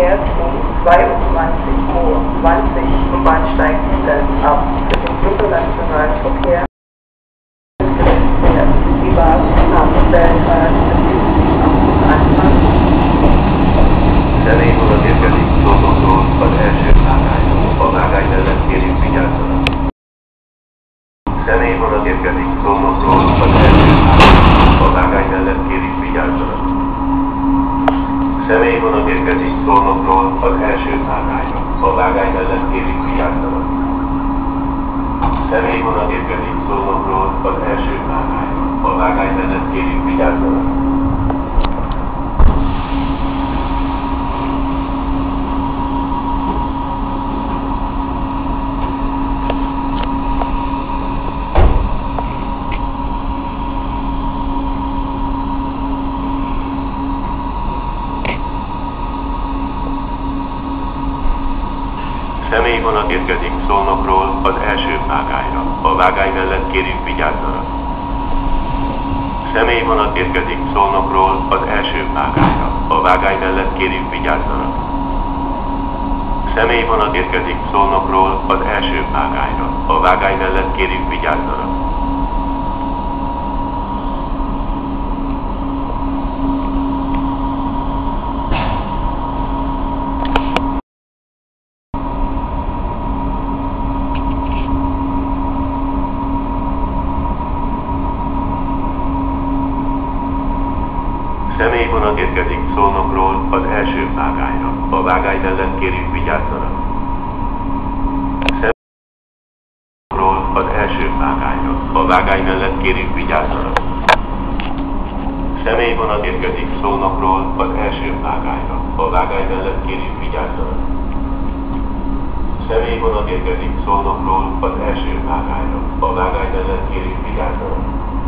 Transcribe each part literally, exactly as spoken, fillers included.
Verkehrs um zweiundzwanzig Uhr zwanzig vom Bahnsteig Emden ab. Für den internationalen Verkehr die Wagen haben Belgrad Anfang. Személyvonat érkezik Szolnokról az első vágányon. A vágány mellett kérjük vigyázzanak. Személyvonat érkezik Szolnokról az első vágányon. A vágány mellett kérjük vigyázzanak. Személyvonat érkezik Szolnokról az első vágányon. A vágány mellett kérjük vigyázzanak. Személyvonat érkezik Szolnokról az első vágányon. A vágány mellett kérjük vigyázzanak. Személyvonat érkezik Szolnokról az első vágányra. A vágány mellett kérjük vigyázzanak. Személyvonat érkezik Szolnokról az első vágányra. A vágány mellett kérjük vigyázzanak. Személyvonat érkezik Szolnokról az első vágányra. A vágány mellett kérjük vigyázzanak. Személyvonat érkezik Szolnokról az első vágányra. A vágány mellett kérjük vigyázzanak. Szolnokról az első vágányra. A vágány mellett kérjük vigyázzanak. Személyvonat érkezik Szolnokról az első vágányra. A vágány mellett kérjük vigyázzanak. Személyvonat érkezik Szolnokról az első vágányra. A vágány mellett kérjük vigyázzanak.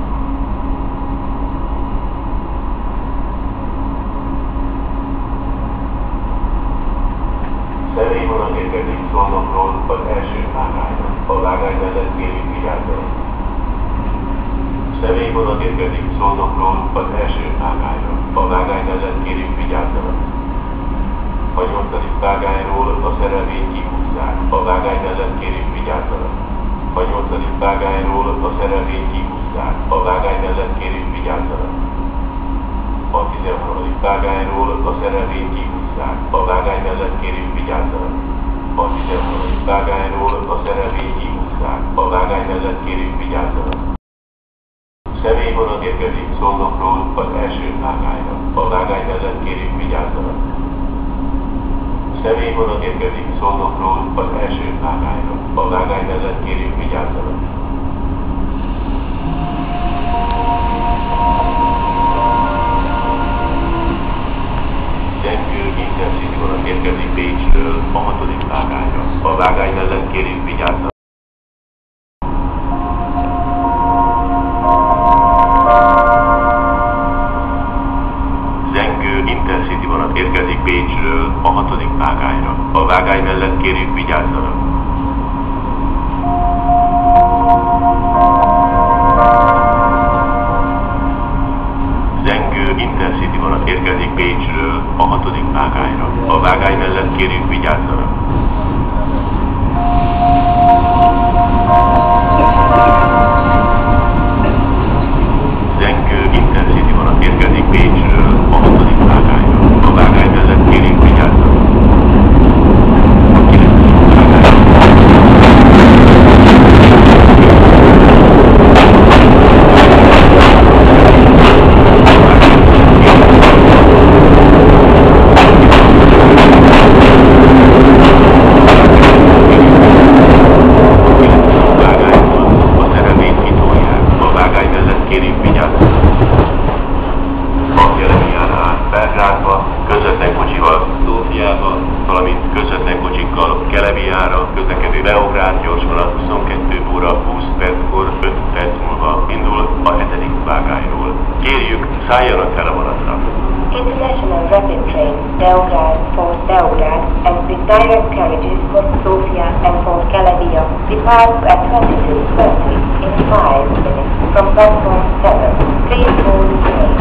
Személyvonat érkezik Szolnokról az első vágányra. A vágány mellett kérjük vigyázzanak. Személyvonat érkezik Szolnokról az első vágányra. A vágány mellett kérjük vigyázzanak. A nyolcadik vágányról a Szerelvényi utcán. A vágány mellett kérjük vigyázzanak. A nyolcadik vágányról a Szerelvényi utcán. A vágány mellett kérjük vigyázzanak. A tizenharmadik vágányról a Szerelvényi utcán. A vágány mellett kérjük vigyázzanak. A tizenharmadik vágányról a Szerelvényi utcán. A vágány mellett kérjük vigyázzanak. Személyvonat érkezik Szolnokról az első vágányra. A vágány mellett kérjük vigyázzanak. Személyvonat érkezik Szolnokról az első vágányra. A vágány mellett kérjük vigyázzanak. Gyengő Intercity vonat érkezik Bécsről a hatodik vágányra. A vágány mellett kérjük vigyázzanak. Gyengő Intercity vonat érkezik Bécsről a hatodik vágányra. A vágány mellett kérjük vigyázzanak. Zengő Intercity vonat érkezik Bécsről a hatodik vágányra. A vágány mellett kérjük vigyázzanak. Zengő Intercity vonat érkezik Bécsről a hatodik vágányra. A vágány mellett kérjük vigyázzanak. Közlekedő Beograd gyorsvonat huszonkettő óra húsz perckor öt perc múlva indul a hetedik vágányról. Kérjük, szálljanak fel a vonatra! International Rapid Train Beograd for Beograd and with direct carriages for Sofia and for Kelevia departs at twenty-two thirty in five minutes from platform seven. Please hold train.